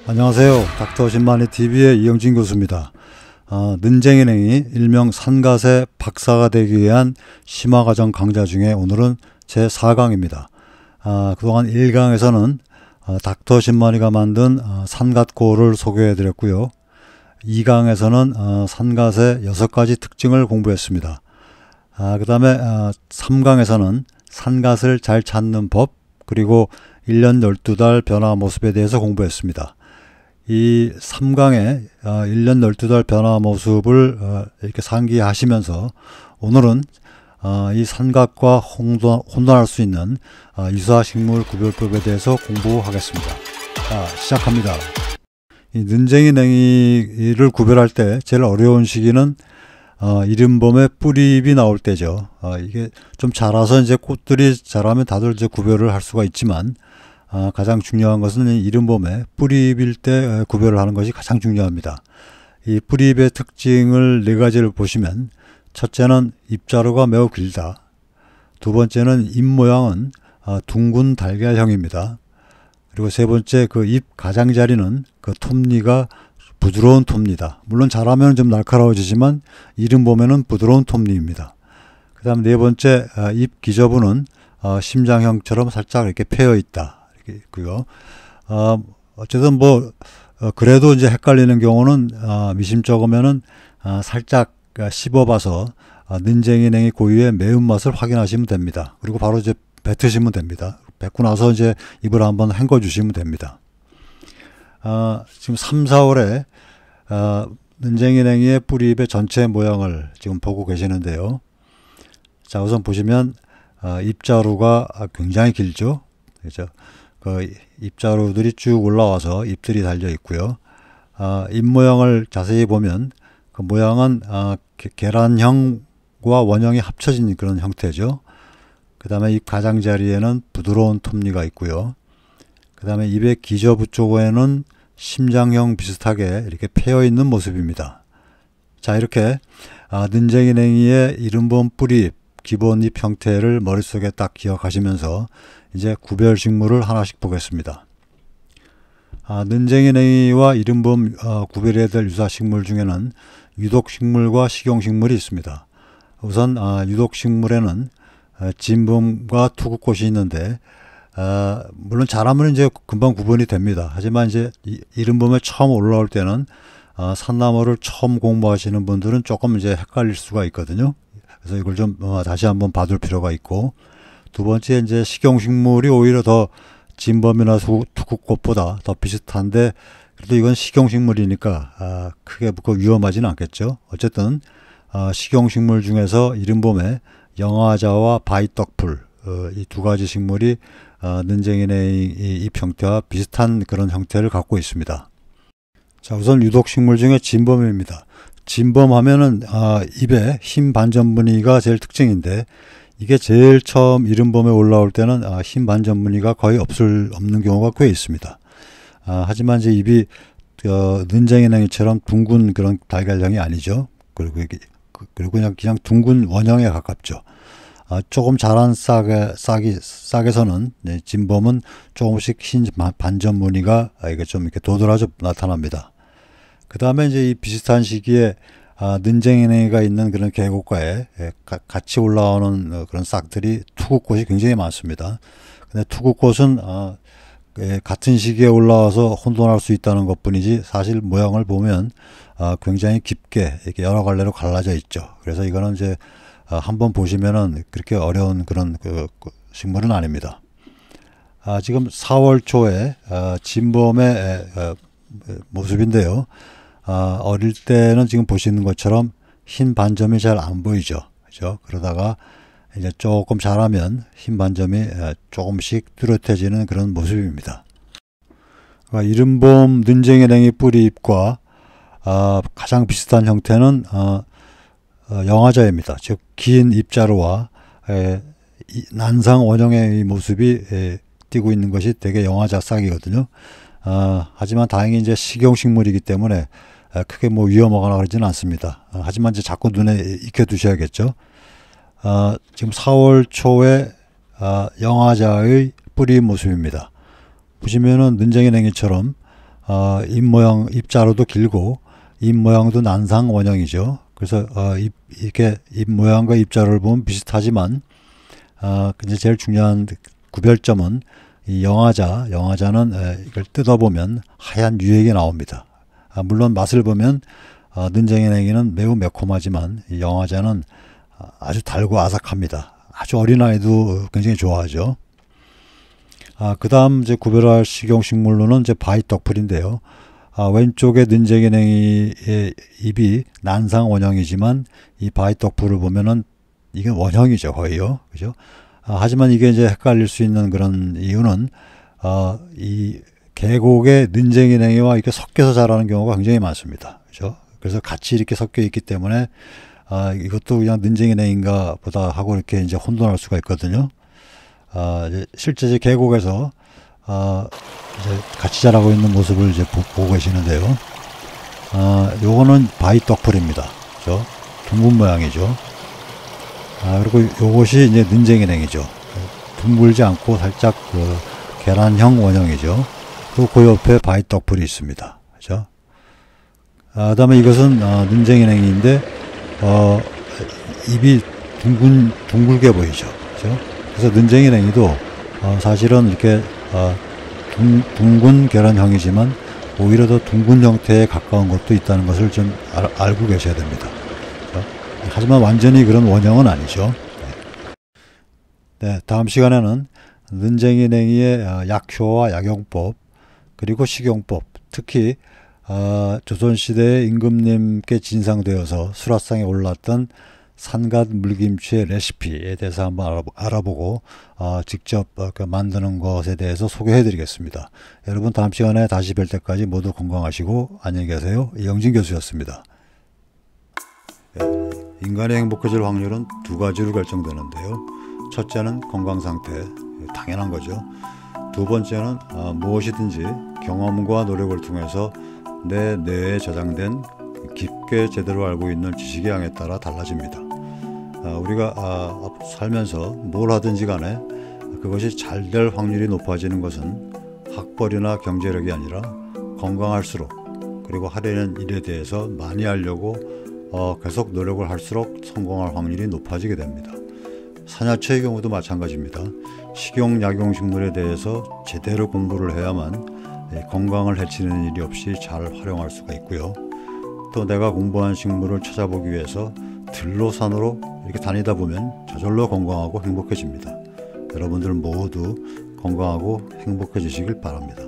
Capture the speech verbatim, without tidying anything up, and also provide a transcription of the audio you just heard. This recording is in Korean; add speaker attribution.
Speaker 1: 안녕하세요. 닥터 신만이 티비의 이영진 교수입니다. 어, 는쟁이냉이 일명 산갓의 박사가 되기 위한 심화과정 강좌 중에 오늘은 제사 강입니다. 어, 그동안 일 강에서는 어, 닥터 신만이가 만든 어, 산갓고를 소개해 드렸고요. 이 강에서는 어, 산갓의 여섯 가지 특징을 공부했습니다. 아, 그 다음에 어, 삼 강에서는 산갓을 잘 찾는 법, 그리고 일 년 열두 달 변화 모습에 대해서 공부했습니다. 이 삼 강의 어, 일 년 열두 달 변화 모습을 어, 이렇게 상기하시면서 오늘은 어, 이 산갓과 혼돈, 혼돈할 수 있는 어, 유사식물 구별법에 대해서 공부하겠습니다. 자, 시작합니다. 이 는쟁이냉이를 구별할 때 제일 어려운 시기는 어, 이른봄에 뿌리잎이 나올 때죠. 어, 이게 좀 자라서 이제 꽃들이 자라면 다들 이제 구별을 할 수가 있지만 어, 가장 중요한 것은 이른봄에 뿌리잎일 때 구별을 하는 것이 가장 중요합니다. 이 뿌리잎의 특징을 네 가지를 보시면, 첫째는 잎자루가 매우 길다. 두 번째는 잎 모양은 어, 둥근 달걀형입니다. 그리고 세 번째, 그 잎 가장자리는 그 톱니가 부드러운 톱니다. 물론 자라면 좀 날카로워지지만 이른봄에는 부드러운 톱니입니다. 그 다음 네 번째, 어, 잎 기저부는 어, 심장형처럼 살짝 이렇게 패여 있다. 있고요. 어, 어쨌든 뭐 어, 그래도 이제 헷갈리는 경우는 어, 미심쩍으면은 어, 살짝 씹어봐서 어, 는쟁이냉이 고유의 매운맛을 확인하시면 됩니다. 그리고 바로 이제 뱉으시면 됩니다. 뱉고 나서 이제 입을 한번 헹궈 주시면 됩니다. 어, 지금 삼, 사월에 어, 는쟁이냉이의 뿌리잎의 전체 모양을 지금 보고 계시는데요. 자, 우선 보시면 어, 잎자루가 굉장히 길죠. 그렇죠? 그 잎자루들이 쭉 올라와서 잎들이 달려 있고요. 아, 잎 모양을 자세히 보면 그 모양은 아, 게, 계란형과 원형이 합쳐진 그런 형태죠. 그 다음에 잎 가장자리에는 부드러운 톱니가 있고요. 그 다음에 잎의 기저부 쪽에는 심장형 비슷하게 이렇게 패여 있는 모습입니다. 자, 이렇게 아, 는쟁이냉이의 이른봄 뿌리잎, 기본 잎 형태를 머릿속에 딱 기억하시면서 이제 구별식물을 하나씩 보겠습니다. 아, 는쟁이냉이와 이른봄 어, 구별해야 될 유사식물 중에는 유독식물과 식용식물이 있습니다. 우선 아, 유독식물에는 아, 진범과 투구꽃이 있는데 아, 물론 자라면 이제 금방 구분이 됩니다. 하지만 이제 이, 이른봄에 처음 올라올 때는 아, 산나물을 처음 공부하시는 분들은 조금 이제 헷갈릴 수가 있거든요. 그래서 이걸 좀 어, 다시 한번 봐둘 필요가 있고, 두 번째, 이제 식용식물이 오히려 더 진범이나 투구꽃보다 더 비슷한데, 그래도 이건 식용식물이니까 아, 크게 그 위험하지는 않겠죠. 어쨌든 아, 식용식물 중에서 이른봄에 영화자와 바위떡풀 어, 이 두 가지 식물이 아, 는쟁이냉이 잎 형태와 비슷한 그런 형태를 갖고 있습니다. 자, 우선 유독식물 중에 진범입니다. 진범하면은 아, 잎에 흰 반전무늬가 제일 특징인데, 이게 제일 처음 이른봄에 올라올 때는 아, 흰 반전무늬가 거의 없을 없는 경우가 꽤 있습니다. 아, 하지만 이제 잎이 어, 는쟁이냉이처럼 둥근 그런 달걀형이 아니죠. 그리고 이게, 그리고 그냥 그냥 둥근 원형에 가깝죠. 아, 조금 자란 싹에 싹이 싹에서는 네, 진범은 조금씩 흰 반전무늬가 아, 이게 좀 이렇게 도드라져 나타납니다. 그 다음에 이제 이 비슷한 시기에 아, 는쟁이냉이가 있는 그런 계곡가에 예, 가, 같이 올라오는 어, 그런 싹들이 투구꽃이 굉장히 많습니다. 근데 투구꽃은 아, 예, 같은 시기에 올라와서 혼돈할 수 있다는 것 뿐이지 사실 모양을 보면 아, 굉장히 깊게 이렇게 여러 갈래로 갈라져 있죠. 그래서 이거는 이제 아, 한번 보시면은 그렇게 어려운 그런 그, 그 식물은 아닙니다. 아, 지금 사월 초에 아, 진범의 에, 에, 모습인데요. 아, 어릴 때는 지금 보시는 것처럼 흰 반점이 잘 안 보이죠. 그죠? 그러다가 이제 조금 자라면 흰 반점이 조금씩 뚜렷해지는 그런 모습입니다. 그러니까 이른봄 는쟁이냉이 뿌리잎과 아, 가장 비슷한 형태는 아, 어, 영화자입니다. 즉 긴 잎자루와 에, 이, 난상 원형의 모습이 에, 띄고 있는 것이 되게 영화자 싹이거든요. 아, 하지만 다행히 이제 식용식물이기 때문에 크게 뭐 위험하거나 그러지는 않습니다. 아, 하지만 이제 자꾸 눈에 익혀 두셔야겠죠. 아, 지금 사월 초에 아, 영화자의 뿌리 모습입니다. 보시면은 는쟁이냉이처럼 어, 잎 모양, 입자로도 길고 잎 모양도 난상 원형이죠. 그래서 어, 잎, 이렇게 잎 모양과 입자를 보면 비슷하지만 어, 근데 제일 중요한 구별점은 이 영화자, 영화자는 에, 이걸 뜯어보면 하얀 유액이 나옵니다. 아, 물론 맛을 보면 어, 능쟁이냉이는 매우 매콤하지만 이 영화자는 아주 달고 아삭합니다. 아주 어린아이도 굉장히 좋아하죠. 아, 그 다음 이제 구별할 식용식물로는 이제 바위떡풀인데요. 아, 왼쪽에 능쟁이냉이의 잎이 난상 원형이지만 이 바위떡풀을 보면은 이게 원형이죠, 거의요. 그죠? 아, 하지만 이게 이제 헷갈릴 수 있는 그런 이유는, 아, 이 계곡의 능쟁이냉이와 이렇게 섞여서 자라는 경우가 굉장히 많습니다. 그죠? 그래서 같이 이렇게 섞여 있기 때문에, 아, 이것도 그냥 능쟁이냉인가 보다 하고 이렇게 이제 혼돈할 수가 있거든요. 아, 이제 실제 이제 계곡에서, 아, 이제 같이 자라고 있는 모습을 이제 보, 보고 계시는데요. 아, 요거는 바위떡풀입니다. 그죠? 둥근 모양이죠. 아, 그리고 요것이 이제 능쟁이냉이죠. 둥글지 않고 살짝 그 계란형 원형이죠. 그리고 그 옆에 바위떡풀이 있습니다. 그죠? 아, 그 다음에 이것은, 어, 능쟁이냉이인데, 어, 입이 둥근, 둥글게 보이죠. 그죠? 그래서 능쟁이냉이도, 어, 사실은 이렇게, 어, 둥, 둥근 계란형이지만, 오히려 더 둥근 형태에 가까운 것도 있다는 것을 좀 알, 알고 계셔야 됩니다. 그죠? 하지만 완전히 그런 원형은 아니죠. 네. 네, 다음 시간에는 능쟁이냉이의 약효와 약용법, 그리고 식용법, 특히 어, 조선시대에 임금님께 진상되어서 수라상에 올랐던 산갓 물김치의 레시피에 대해서 한번 알아보, 알아보고 어, 직접 어, 그 만드는 것에 대해서 소개해 드리겠습니다. 여러분 다음 시간에 다시 뵐 때까지 모두 건강하시고 안녕히 계세요. 이영진 교수였습니다. 네, 인간의 행복해질 확률은 두 가지로 결정되는데요. 첫째는 건강상태, 당연한 거죠. 두 번째는 어, 무엇이든지 경험과 노력을 통해서 내 뇌에 저장된 깊게 제대로 알고 있는 지식의 양에 따라 달라집니다. 아, 우리가 아, 살면서 뭘 하든지 간에 그것이 잘 될 확률이 높아지는 것은 학벌이나 경제력이 아니라 건강할수록, 그리고 하려는 일에 대해서 많이 하려고 어, 계속 노력을 할수록 성공할 확률이 높아지게 됩니다. 사냐처의 경우도 마찬가지입니다. 식용, 약용식물에 대해서 제대로 공부를 해야만 건강을 해치는 일이 없이 잘 활용할 수가 있고요. 또 내가 공부한 식물을 찾아보기 위해서 들로 산으로 이렇게 다니다 보면 저절로 건강하고 행복해집니다. 여러분들 모두 건강하고 행복해지시길 바랍니다.